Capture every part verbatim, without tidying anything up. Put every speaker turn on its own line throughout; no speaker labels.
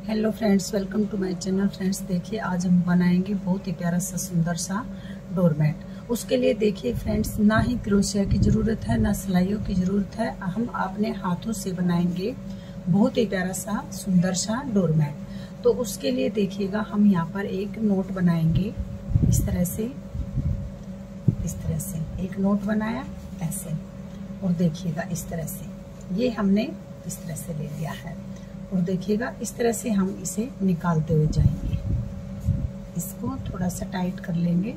Hello friends, welcome to my channel. Friends देखिए, आज हम बनाएंगे बहुत ही प्यारा सा सुंदर सा डोरमेट। उसके लिए देखिए फ्रेंड्स, ना ही क्रोशिया की ज़रूरत है ना सिलाइयों की ज़रूरत है। हम अपने हाथों से बनाएंगे बहुत ही प्यारा सा सुंदर सा डोरमेट। तो उसके लिए देखिएगा, हम यहाँ पर एक नोट बनाएंगे इस तरह से, इस तरह से एक नोट बनाया ऐसे, और देखिएगा इस तरह से ये हमने इस तरह से ले लिया है। और देखिएगा इस तरह से हम इसे निकालते हुए जाएंगे। इसको थोड़ा सा टाइट कर लेंगे।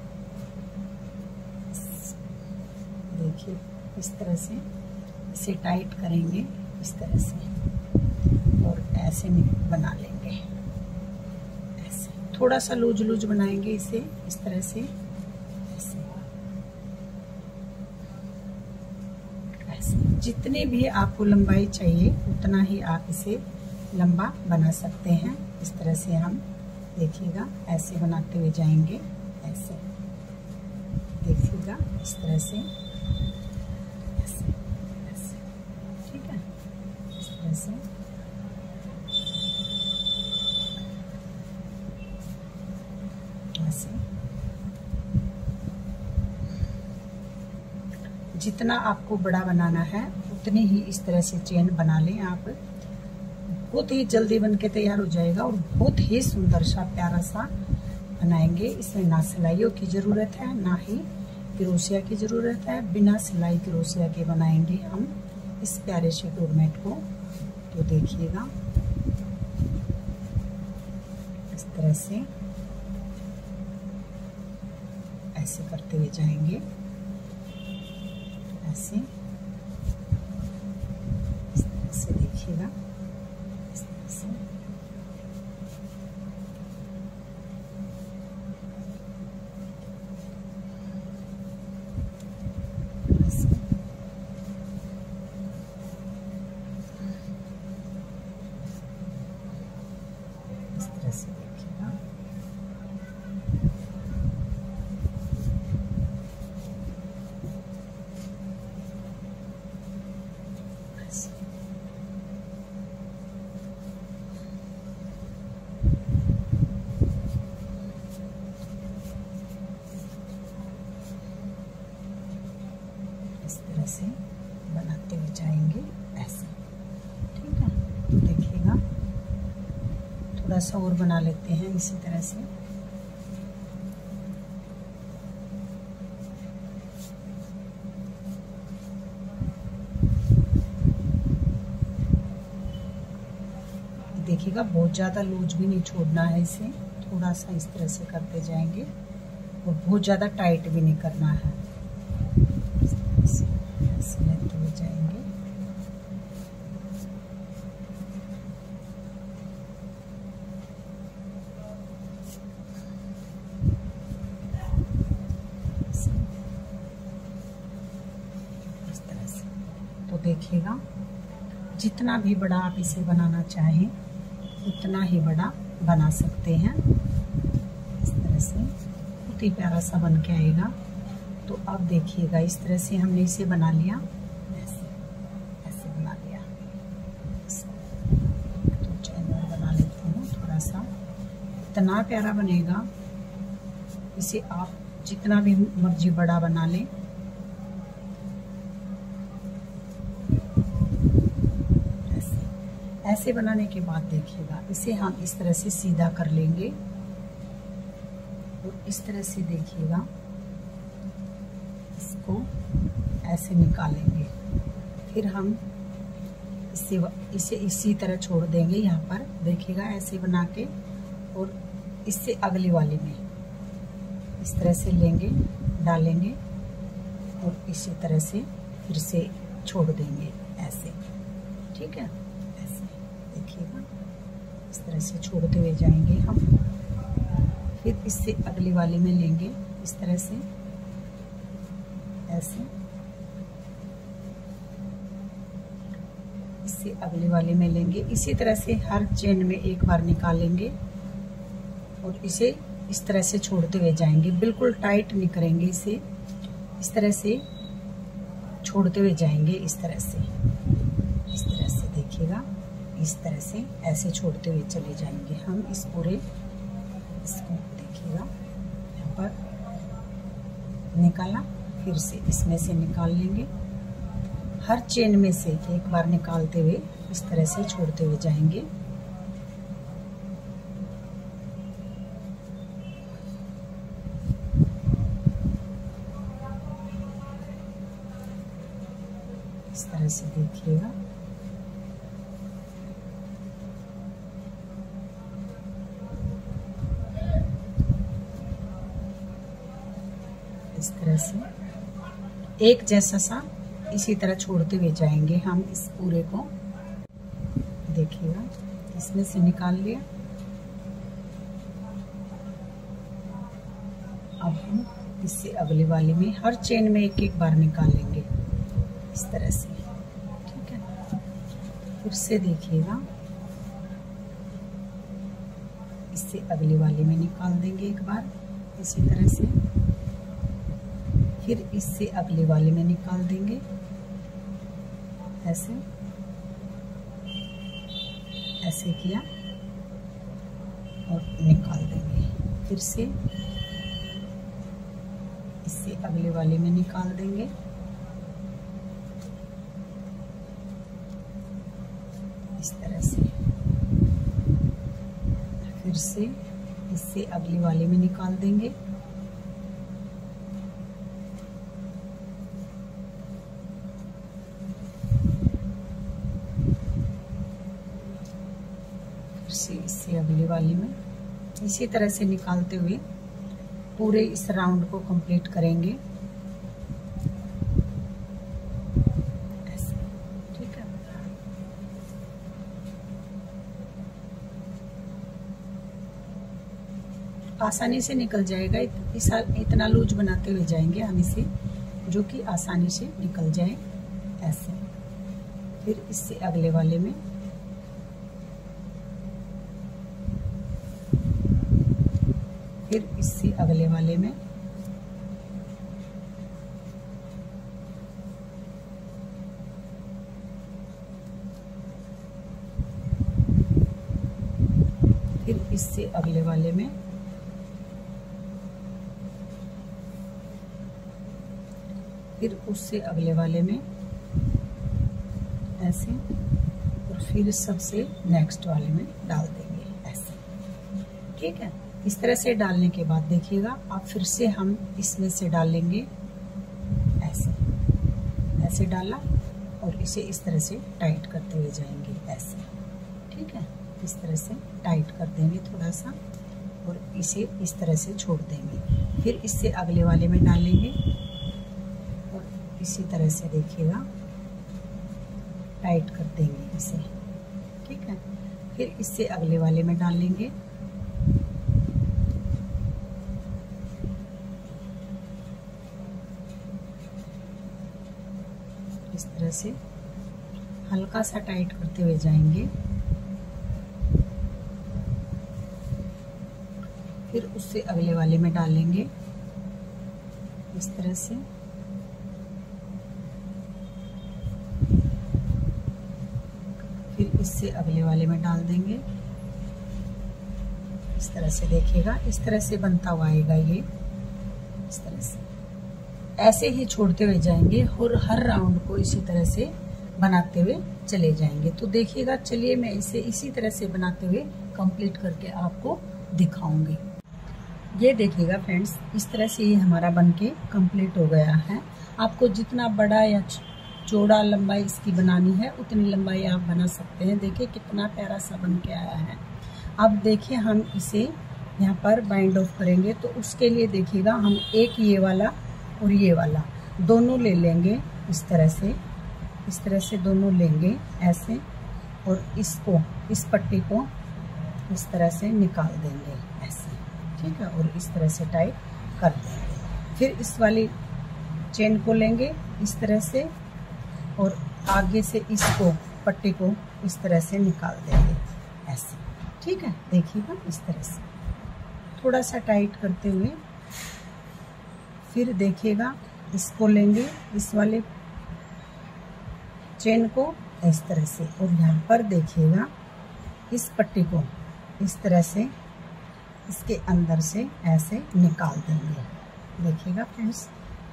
देखिए इस तरह से इसे टाइट करेंगे इस तरह से, और ऐसे बना लेंगे। ऐसे थोड़ा सा लूज लूज बनाएंगे इसे इस तरह से, ऐसे ऐसे। जितनी भी आपको लंबाई चाहिए उतना ही आप इसे लंबा बना सकते हैं। इस तरह से हम देखिएगा ऐसे बनाते हुए जाएंगे। ऐसे देखिएगा इस तरह से, ऐसे ऐसे, ठीक है। इस तरह से ऐसे जितना आपको बड़ा बनाना है उतनी ही इस तरह से चेन बना लें आप। बहुत ही जल्दी बन के तैयार हो जाएगा और बहुत ही सुंदर सा प्यारा सा बनाएंगे। इसमें ना सिलाइयों की ज़रूरत है ना ही क्रोशिया की ज़रूरत है। बिना सिलाई क्रोशिया के बनाएंगे हम इस प्यारे से डोरमेट को। तो देखिएगा इस तरह से ऐसे करते हुए जाएंगे। ऐसे इस तरह से देखिएगा, इस तरह से ऐसे इस तरह से देखिएगा। इस तरह से बनाते हुए जाएंगे ऐसे, ठीक है। देखिएगा थोड़ा सा और बना लेते हैं इसी तरह से। देखिएगा बहुत ज़्यादा लूज भी नहीं छोड़ना है इसे, थोड़ा सा इस तरह से करते जाएंगे और बहुत ज़्यादा टाइट भी नहीं करना है। ऐसे लेते हुए जाएंगे। इस तरह से। तो देखिएगा जितना भी बड़ा आप इसे बनाना चाहें उतना ही बड़ा बना सकते हैं। इस तरह से बहुत ही प्यारा सा बन के आएगा। तो अब देखिएगा इस तरह से हमने इसे बना लिया, ऐसे ऐसे बना लिया। तो चैन और बना लेती हूँ थोड़ा सा। इतना प्यारा बनेगा, इसे आप जितना भी मर्जी बड़ा बना लें। ऐसे ऐसे बनाने के बाद देखिएगा इसे हम इस तरह से सीधा कर लेंगे और इस तरह से देखिएगा इसको ऐसे निकालेंगे। फिर हम इसे इसे इसी तरह छोड़ देंगे। यहाँ पर देखिएगा ऐसे बना के, और इससे अगली वाली में इस तरह से लेंगे, डालेंगे और इसी तरह से फिर से छोड़ देंगे ऐसे, ठीक है। ऐसे देखिएगा इस तरह से छोड़ते हुए जाएंगे हम। फिर इससे अगली वाली में लेंगे इस तरह से, ऐसे इससे अगली वाले में लेंगे। इसी तरह से हर चेन में एक बार निकालेंगे और इसे इस तरह से छोड़ते हुए जाएंगे। बिल्कुल टाइट नहीं करेंगे इसे, इस तरह से छोड़ते हुए जाएंगे। इस तरह से इस तरह से देखिएगा इस तरह से ऐसे छोड़ते हुए चले जाएंगे हम इस पूरे इसको। देखिएगा यहाँ पर निकाला, फिर से इसमें से निकाल लेंगे, हर चेन में से एक बार निकालते हुए इस तरह से छोड़ते हुए जाएंगे। इस तरह से देखिएगा। इस तरह से एक जैसा सा इसी तरह छोड़ते हुए जाएंगे हम इस पूरे को। देखिएगा इसमें से निकाल लिया। अब हम इससे अगले वाले में हर चेन में एक एक बार निकालेंगे इस तरह से। ठीक है, फिर से देखिएगा इससे अगले वाले में निकाल देंगे एक बार इसी तरह से, फिर इससे अगले वाले में निकाल देंगे ऐसे ऐसे किया और निकाल देंगे। फिर से इससे अगले वाले में निकाल देंगे, इस तरह से। फिर से इससे अगले वाले में निकाल देंगे, से इससे अगले वाली में इसी तरह से निकालते हुए पूरे इस राउंड को कंप्लीट करेंगे ऐसे। ठीक है, आसानी से निकल जाएगा। इस इतना लूज बनाते हुए जाएंगे हम इसे, जो कि आसानी से निकल जाए ऐसे। फिर इससे अगले वाले में फिर इससे अगले वाले में फिर इससे अगले वाले में फिर उससे अगले वाले में ऐसे, और फिर सबसे नेक्स्ट वाले में डाल देंगे ऐसे। ठीक है, इस तरह से डालने के बाद देखिएगा अब फिर से हम इसमें से डालेंगे ऐसे। ऐसे डाला और इसे इस तरह से टाइट करते हुए जाएंगे ऐसे। ठीक है, इस तरह से टाइट कर देंगे थोड़ा सा और इसे इस तरह से छोड़ देंगे। फिर इससे अगले वाले में डालेंगे और इसी तरह से देखिएगा टाइट कर देंगे इसे। ठीक है, फिर इससे अगले वाले में डालेंगे, इस तरह से हल्का सा टाइट करते हुए जाएंगे। फिर उससे अगले वाले में डालेंगे इस तरह से। फिर इससे अगले वाले में डाल देंगे इस तरह से। देखिएगा इस तरह से बनता हुआ आएगा ये, इस तरह से। ऐसे ही छोड़ते हुए जाएंगे और हर राउंड को इसी तरह से बनाते हुए चले जाएंगे। तो देखिएगा, चलिए मैं इसे इसी तरह से बनाते हुए कंप्लीट करके आपको दिखाऊंगी। ये देखिएगा फ्रेंड्स, इस तरह से ये हमारा बनके कंप्लीट हो गया है। आपको जितना बड़ा या चौड़ा लंबाई इसकी बनानी है उतनी लंबाई आप बना सकते हैं। देखिए कितना प्यारा सा बन के आया है। अब देखिए हम इसे यहाँ पर बाइंड ऑफ करेंगे, तो उसके लिए देखिएगा हम एक ये वाला और ये वाला दोनों ले लेंगे इस तरह से। इस तरह से दोनों लेंगे ऐसे, और इसको इस पट्टी को इस तरह से निकाल देंगे ऐसे। ठीक है, और इस तरह से टाइट कर देंगे। फिर इस वाली चेन को लेंगे इस तरह से और आगे से इसको पट्टी को इस तरह से निकाल देंगे ऐसे। ठीक है, देखिएगा इस तरह से थोड़ा सा टाइट करते हुए। फिर देखिएगा इसको लेंगे, इस वाले चेन को इस तरह से। और यहाँ पर देखिएगा इस पट्टी को इस तरह से इसके अंदर से ऐसे निकाल देंगे। देखिएगा फ्रेंड्स,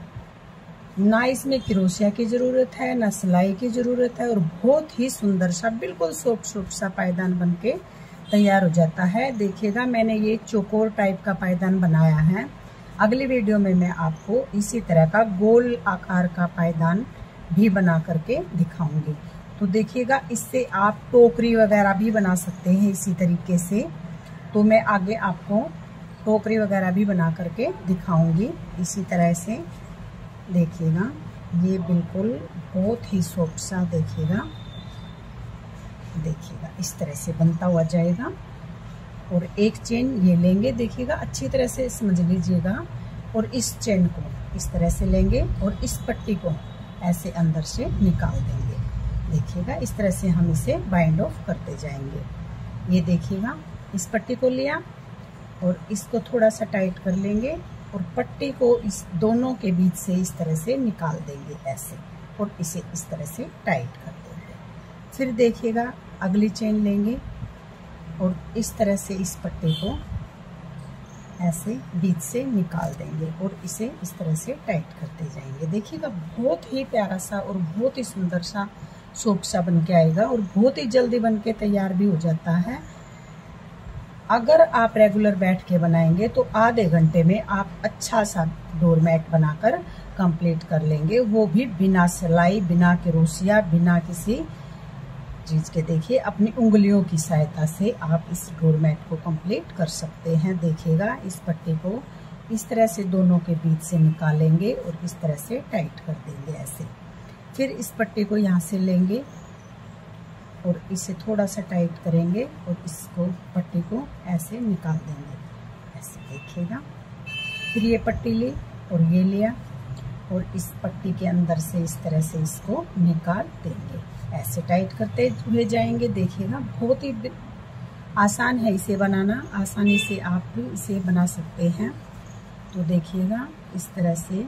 ना इसमें क्रोशिया की ज़रूरत है ना सिलाई की ज़रूरत है और बहुत ही सुंदर सा बिल्कुल सॉफ्ट सॉफ्ट सा पायदान बनके तैयार हो जाता है। देखिएगा मैंने ये चौकोर टाइप का पायदान बनाया है। अगली वीडियो में मैं आपको इसी तरह का गोल आकार का पायदान भी बना करके दिखाऊंगी। तो देखिएगा इससे आप टोकरी वगैरह भी बना सकते हैं इसी तरीके से। तो मैं आगे आपको टोकरी वगैरह भी बना करके दिखाऊंगी इसी तरह से। देखिएगा ये बिल्कुल बहुत ही सॉफ्ट सा देखिएगा देखिएगा इस तरह से बनता हुआ जाएगा। और एक चेन ये लेंगे, देखिएगा अच्छी तरह से समझ लीजिएगा। और इस चेन को इस तरह से लेंगे और इस पट्टी को ऐसे अंदर से निकाल देंगे। देखिएगा इस तरह से हम इसे बाइंड ऑफ करते जाएंगे। ये देखिएगा इस पट्टी को लिया और इसको थोड़ा सा टाइट कर लेंगे और पट्टी को इस दोनों के बीच से इस तरह से निकाल देंगे ऐसे, और इसे इस तरह से टाइट कर देंगे। फिर देखिएगा अगली चेन लेंगे और इस तरह से इस पट्टी को ऐसे बीच से निकाल देंगे और इसे इस तरह से टाइट करते जाएंगे। देखिएगा बहुत ही प्यारा सा और बहुत ही सुंदर सा सॉफ्ट सा बन के आएगा और बहुत ही जल्दी बन के तैयार भी हो जाता है। अगर आप रेगुलर बैठ के बनाएंगे तो आधे घंटे में आप अच्छा सा डोरमैट बनाकर कंप्लीट कर लेंगे, वो भी बिना सिलाई, बिना क्रोशिया, बिना किसी चीज के। देखिए अपनी उंगलियों की सहायता से आप इस डोरमैट को कंप्लीट कर सकते हैं। देखिएगा इस पट्टी को इस तरह से दोनों के बीच से निकालेंगे और इस तरह से टाइट कर देंगे ऐसे। फिर इस पट्टी को यहाँ से लेंगे और इसे थोड़ा सा टाइट करेंगे और इसको पट्टी को ऐसे निकाल देंगे ऐसे। देखिएगा फिर ये पट्टी ली और ये लिया और इस पट्टी के अंदर से इस तरह से इसको निकाल देंगे, ऐसे टाइट करते हुए जाएंगे। देखिएगा बहुत ही आसान है इसे बनाना, आसानी से आप भी इसे बना सकते हैं। तो देखिएगा इस तरह से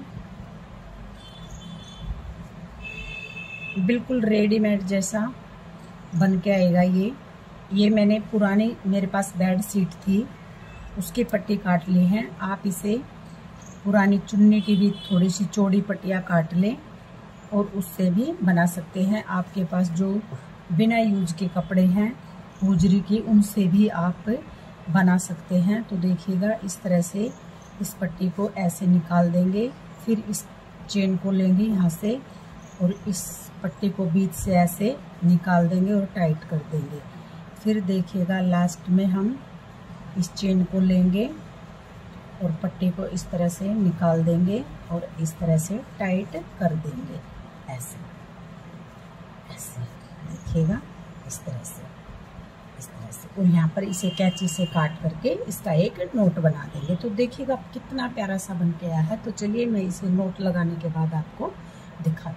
बिल्कुल रेडीमेड जैसा बन के आएगा। ये ये मैंने पुरानी मेरे पास बेड शीट थी उसकी पट्टी काट ली है। आप इसे पुरानी चुन्नी की भी थोड़ी सी चौड़ी पट्टियाँ काट लें और उससे भी बना सकते हैं। आपके पास जो बिना यूज के कपड़े हैं हुजरी की, उनसे भी आप बना सकते हैं। तो देखिएगा इस तरह से इस पट्टी को ऐसे निकाल देंगे। फिर इस चेन को लेंगे यहाँ से और इस पट्टी को बीच से ऐसे निकाल देंगे और टाइट कर देंगे। फिर देखिएगा लास्ट में हम इस चेन को लेंगे और पट्टी को इस तरह से निकाल देंगे और इस तरह से टाइट कर देंगे ऐसे ऐसे। देखिएगा इस तरह से इस तरह से और यहाँ पर इसे कैंची से काट करके इसका एक नोट बना देंगे। तो देखिएगा कितना प्यारा सा बन के आया है। तो चलिए मैं इसे नोट लगाने के बाद आपको दिखा